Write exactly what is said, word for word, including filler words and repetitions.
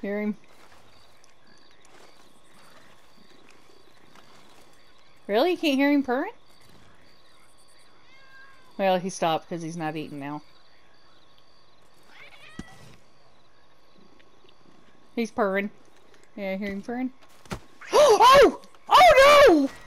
Hear him? Really? You can't hear him purring? Well, he stopped because he's not eating now. He's purring. Yeah, I hear him purring. Oh! Oh no!